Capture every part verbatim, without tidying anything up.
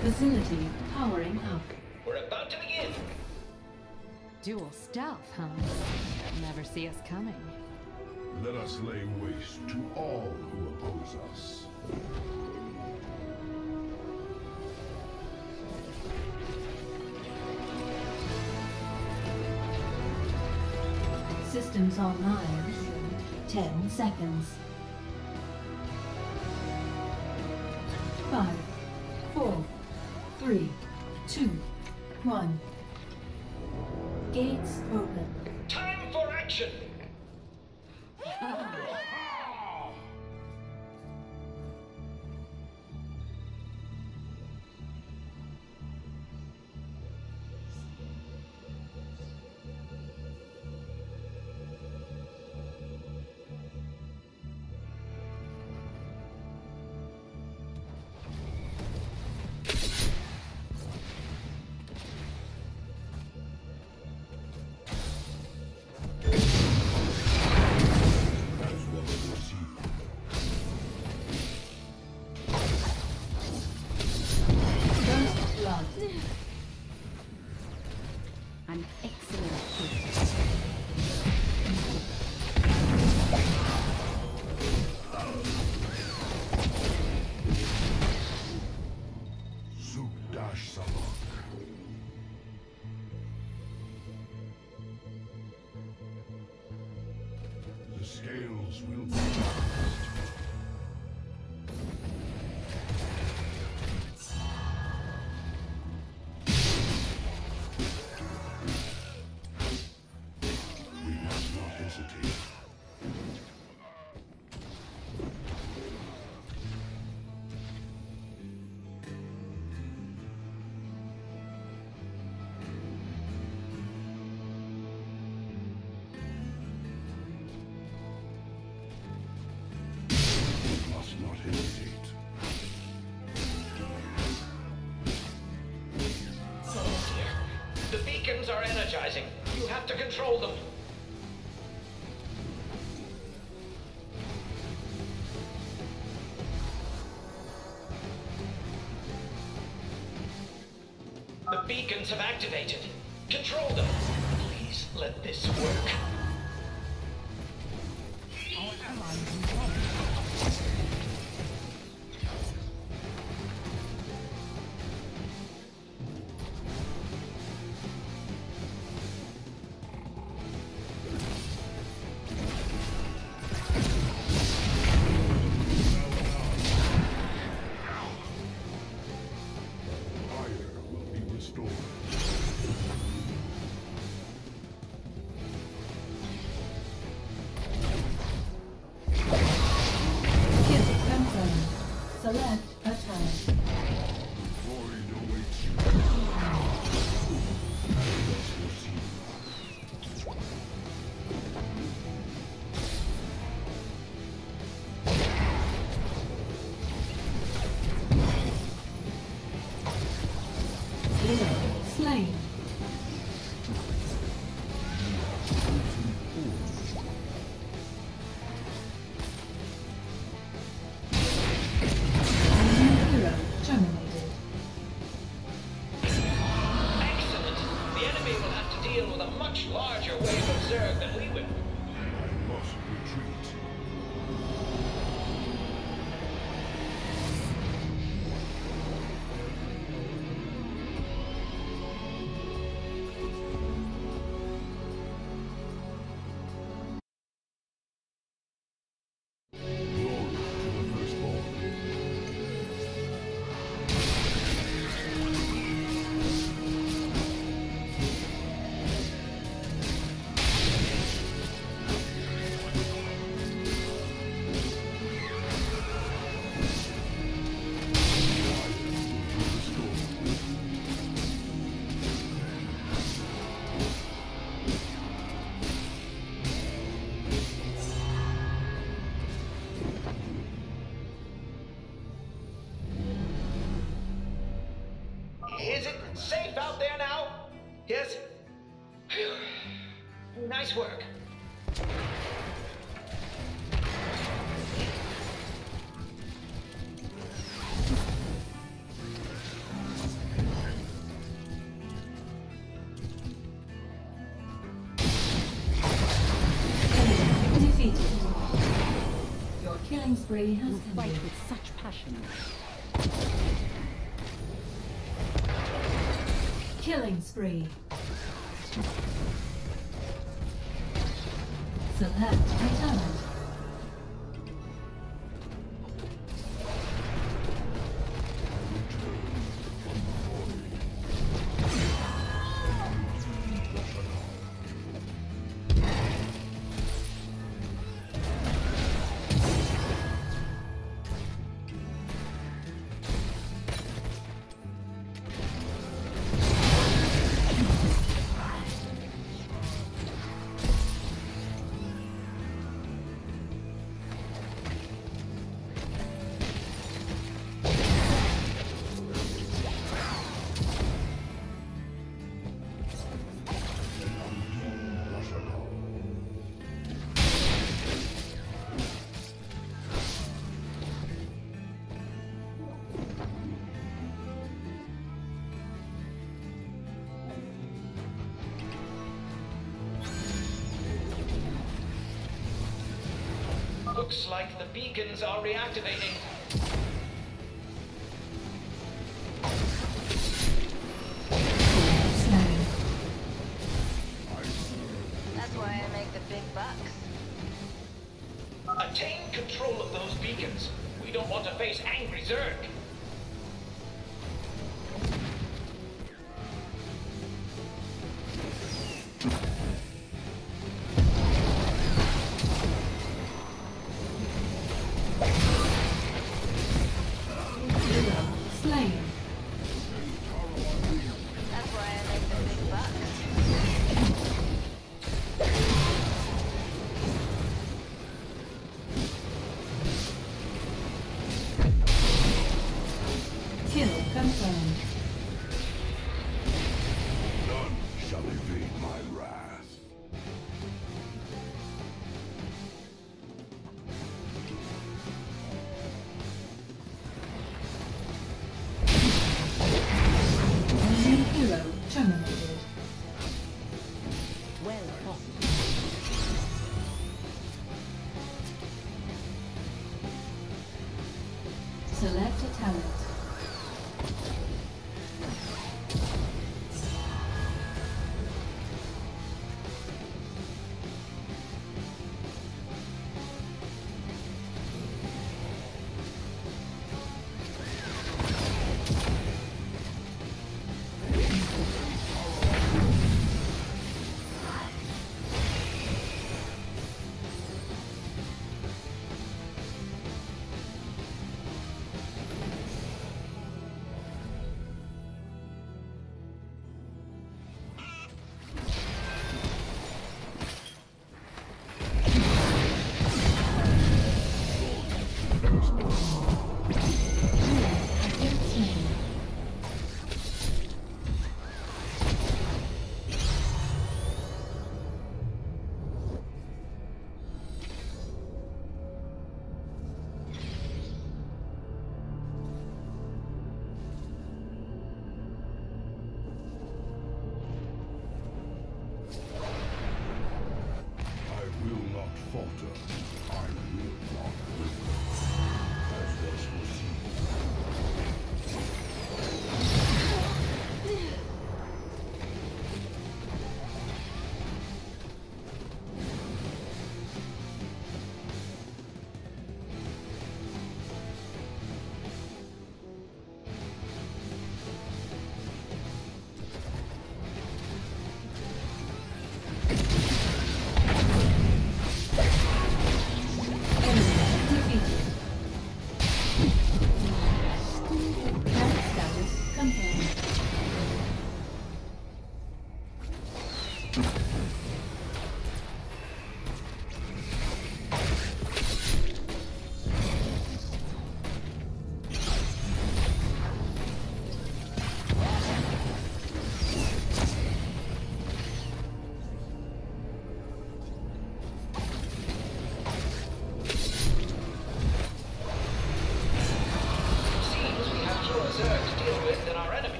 Facility powering up. We're about to begin. Dual stealth, huh? Never see us coming. Let us lay waste to all who oppose us. Systems online. Ten seconds. Five, four, three, two, one. Gates open. Time for action! An excellent gift. Sukdash Sabak. The scales will be balanced. We must not hesitate. We must not hesitate. Oh dear. The beacons are energizing. You have to control them. The beacons have activated. Control them. Please let this work. Fire will be restored. Kill confirmed. Select attack. Void awaits you. As foreseen. Hero slain. Hero terminated. Excellent. The enemy will have to deal with a much larger wave of Zerg than we will. I must retreat. Glory to the firstborn. Is it safe out there now? Yes? Phew. Nice work. Killing spree has You fight ended. with such passion. Killing spree. Select a talent. Looks like the beacons are reactivating. Slain. That's why I make the big bucks. Attain control of those beacons. We don't want to face angry Zerg. Slain. That's why I make the big bucks. Kill confirmed. None shall evade my wrath. Enemy hero terminated. Well fought. Select a talent. I will not falter. I will not win. As was foreseen.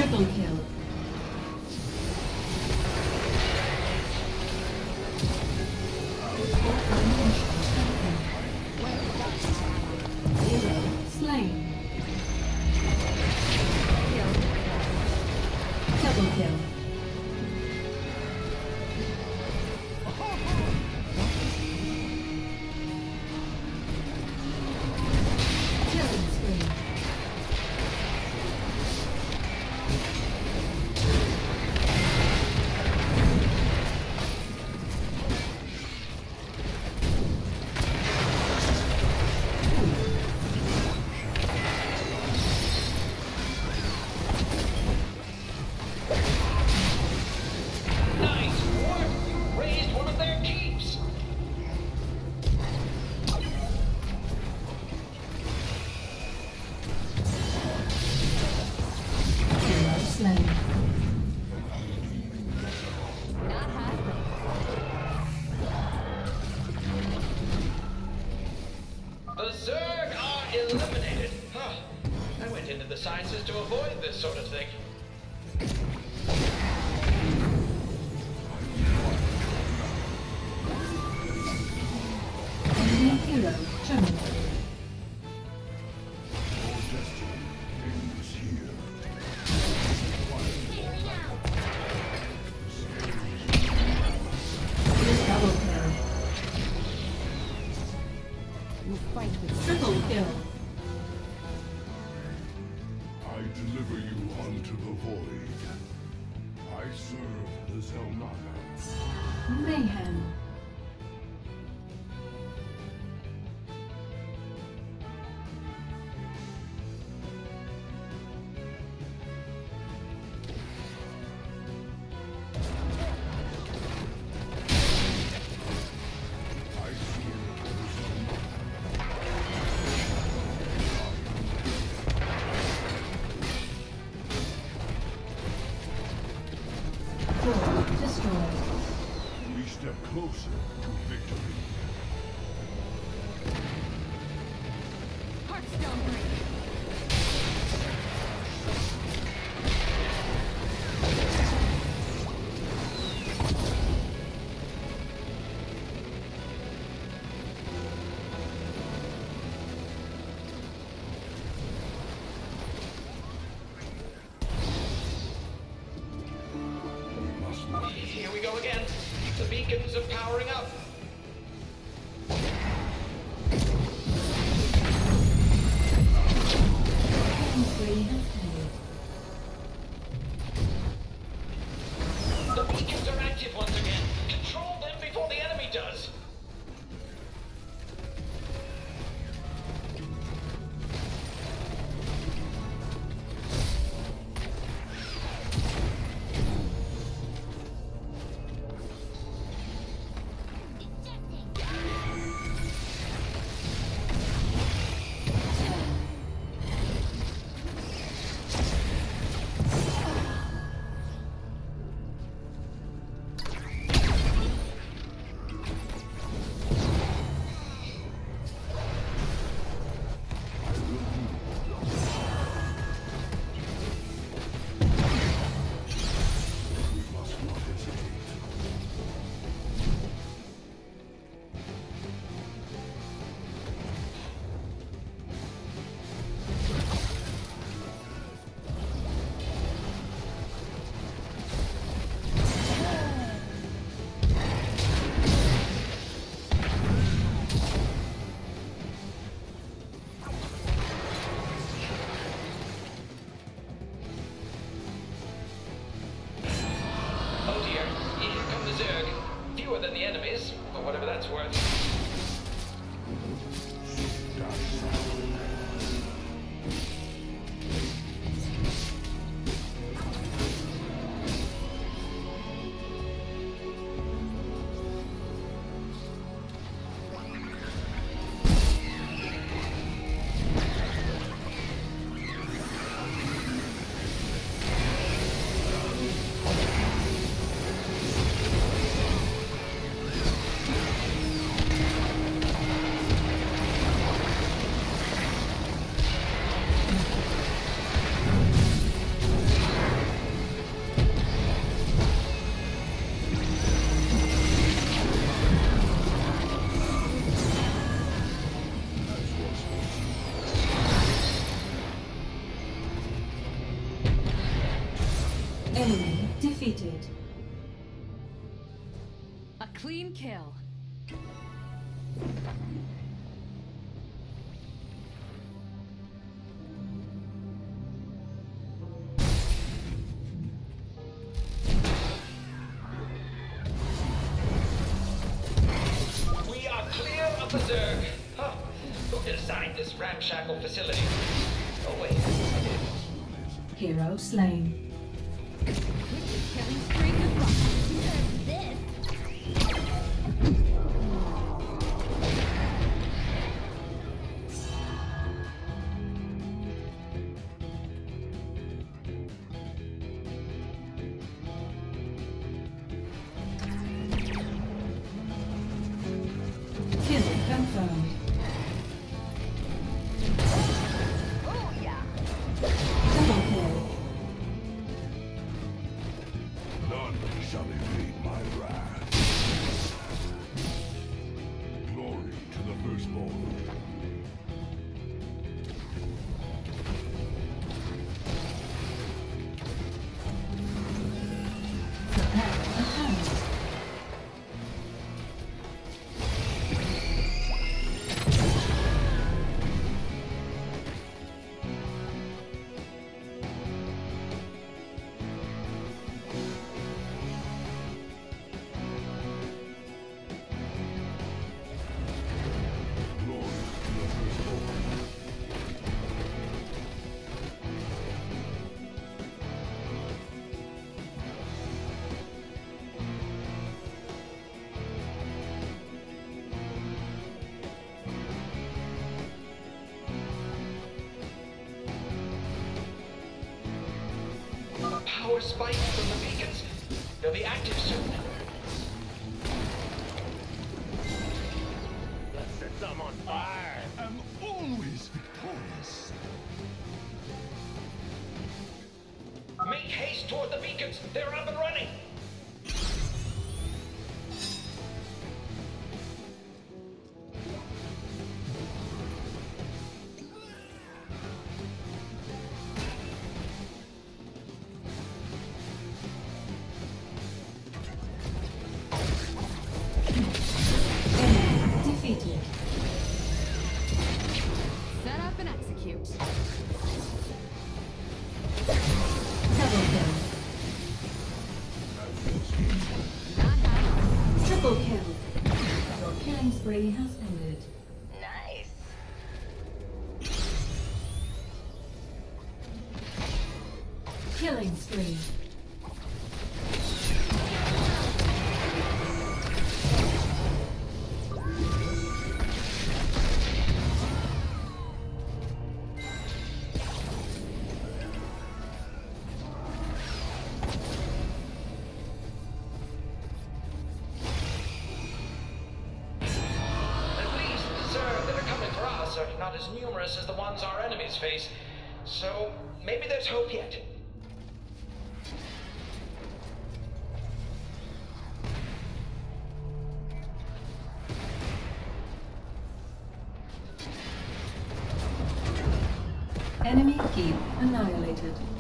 Triple kill. Zero slain. Double kill. Killing spree. Nice work! You raised one of their keeps! Zero slain. Not happening. The Zerg are eliminated! Huh. I went into the sciences to avoid this sort of thing. Enemy hero terminated. Your destiny ends here. Double kill. You fight with Triple kill. I deliver you unto the void. I serve the Zelnaga. Mayhem. I serve the Zelnaga. Core destroyed. We step closer to victory. Heartstone break. We must not Here we go again. The beacons are powering up. Killing spree has ended. The beacons are active once again. Control them before the enemy does. We must not hesitate. Oh dear, here come the Zerg. Fewer than the enemies, for whatever that's worth. Enemy defeated. A clean kill. We are clear of the Zerg. Huh. Who designed this ramshackle facility? Oh wait, I did. Hero slain. Killing spree and rock. This. Kill confirmed. Oh yeah. Double kill. None shall evade my wrath. Glory to the firstborn. Prepare attack. Glory to the firstborn. A power spike from the beacons. They'll be active soon. Let's set some on fire. am always victorious. Make haste toward the beacons. They're up and running. Enemy defeated. Set up and execute. Double kill. Not happening. Triple kill. Your killing spree has ended. Nice. Killing spree. At least the Zerg that are coming for us are not as numerous as the ones our enemies face. So maybe there's hope yet. Enemy keep annihilated.